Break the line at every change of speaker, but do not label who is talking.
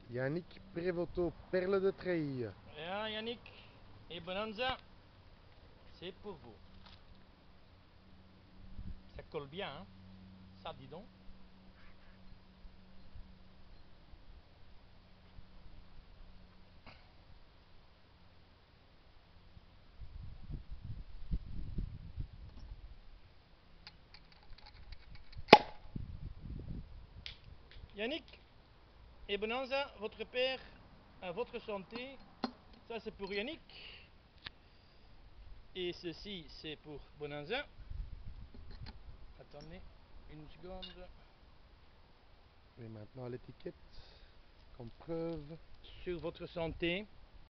Yannick Prévoto, Perle de Treille.
Ja, Yannick et Bonanza, c'est pour vous. Ça colle bien, hein? Ça, dis donc. Yannick et Bonanza, votre père, à votre santé. Ça, c'est pour Yannick. Et ceci, c'est pour Bonanza. Attendez une seconde.
Et maintenant l'étiquette, comme preuve.
Sur votre santé.